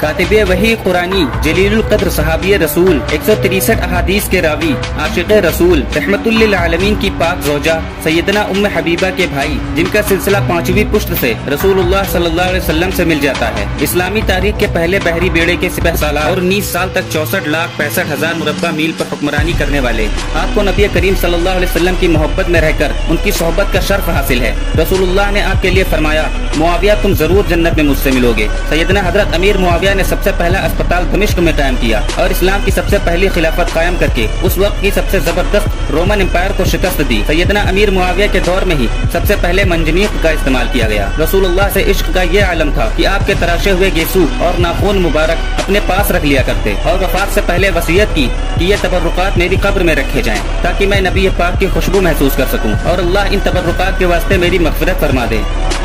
कातिबे वही कुरानी जलीलुल कद्र सहाबी रसूल 163 अहादीस के रावी आशिक रसूल रहमतुल लिल आलमीन की पाक ज़ौजा सैयदना उम्मे हबीबा के भाई, जिनका सिलसिला 5वीं पुश्त से रसूलुल्लाह सल्लल्लाहु अलैहि वसल्लम से मिल जाता है। इस्लामी तारीख के पहले बहरी बेड़े के सिपहसालार और 19 साल तक 64,65,000 मुरब्बा मील पर हुक्मरानी करने वाले आपको नबी करीम सल्लल्लाहु अलैहि वसल्लम की मोहब्बत में रहकर उनकी सोहबत का शर्फ हासिल है। रसूलुल्लाह ने आपके लिए फरमाया, मुआविया तुम जरूर जन्नत में मुझसे मिलोगे। सैयदना हजरत अमीर मुआविया ने सबसे पहला अस्पताल दमिश्क में कायम किया और इस्लाम की सबसे पहली खिलाफत कायम करके उस वक्त की सबसे जबरदस्त रोमन एम्पायर को शिकस्त दी। सैयदना अमीर मुआविया के दौर में ही सबसे पहले मंजनीक का इस्तेमाल किया गया। रसूलुल्लाह से इश्क का ये आलम था कि आपके तराशे हुए गेसू और नाखून मुबारक अपने पास रख लिया करते और वफात से पहले वसीयत की कि ये तबर्रुकात मेरी कब्र में रखे जाएं ताकि मैं नबी पाक की खुशबू महसूस कर सकूं और अल्लाह इन तबर्रुकात के वास्ते मेरी मग़फ़िरत फरमा दे।